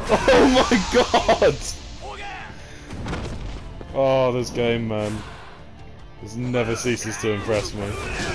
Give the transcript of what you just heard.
Oh my god! Oh, this game, man. This never ceases to impress me.